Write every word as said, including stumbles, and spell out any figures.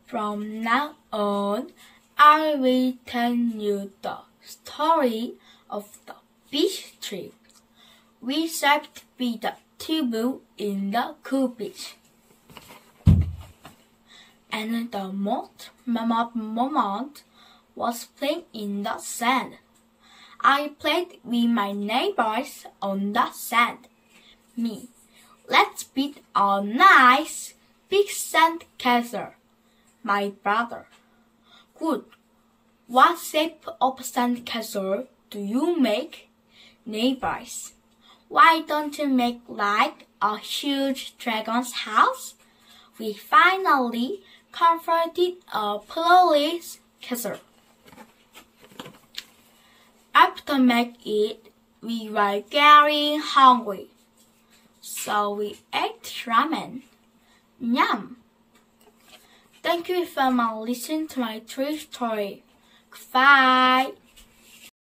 From now on, I will tell you the story of the beach trip. We sat by the table in the cool beach. And the most memorable moment was playing in the sand. I played with my neighbors on the sand. Me, let's build a nice big sand castle. My brother, good. What shape of sand castle do you make? Neighbors, why don't you make like a huge dragon's house? We finally constructed a police castle. After making it, we were getting hungry, so we ate ramen. Yum! Thank you for listening to my true story. Goodbye.